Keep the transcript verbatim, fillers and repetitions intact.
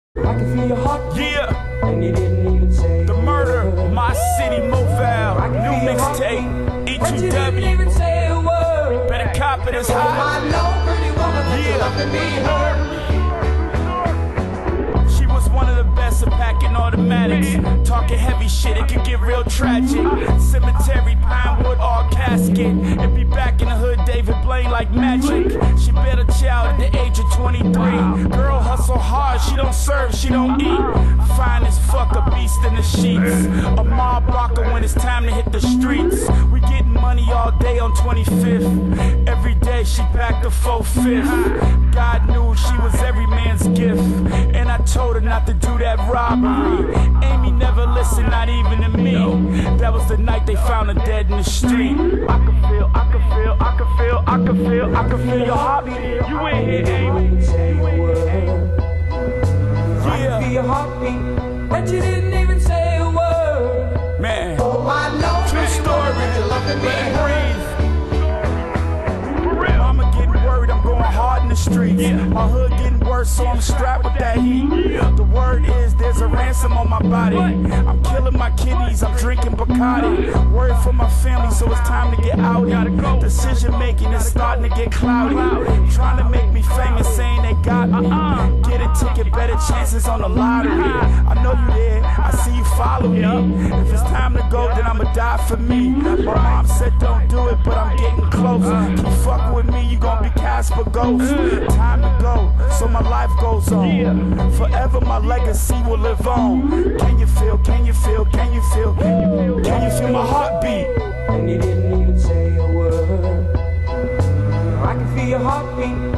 I can feel your heart. Yeah. And you didn't even say The Murder, a word. My City, Moval, I can new feel your mixtape, E But two you didn't W. even say a word. Better cop it, it's Oh, hot. I know, pretty woman, that Yeah. you love to be hurt. She was one of the best at packing automatics. Talking heavy shit, it could get real tragic. Cemetery, Pinewood, all casket. And be back in the hood, David Blaine like magic. She bet a child at the age of twenty-three. Girl hustle hard, she don't serve, she don't eat. Fine as fuck, a beast in the sheets. A mob blocker when it's time to hit the streets. We getting money all day on twenty-fifth. Every day she packed a full fifth. God knew she was every man's gift. And I told her not to do that robbery. Amy never listened, not even to me. That was the night they found her dead in the street. I can feel, I can feel, I can feel, I can feel, I can feel your heartbeat. You in here, Amy. Didn't say a word. I can Yeah, feel your heartbeat. But you didn't even say a word. man. Oh, I know, True pretty story. woman, that you love to be Let it hurt. breathe. For real. Mama getting worried, I'm going hard in the streets. My hood getting worse, so I'm strapped with that heat. The word is there's a ransom on my body. I'm killing my kidneys, I'm drinking Bacardi. Word for my family, so it's time to get out. Decision making is starting to get cloudy. Trying to make me famous, saying they got me. Get a ticket, better chances on the lottery. I know you there, I see you follow me. If it's time to go, then I'ma die for me. My mom said don't do it, but I'm getting close. Keep fucking with me, you gon' be Casper Ghost. Time to go, so my life goes on. Forever my legacy will live on. Can you feel, can you feel, can you feel, can you feel my heartbeat? And you didn't even say a word. I can feel your heartbeat.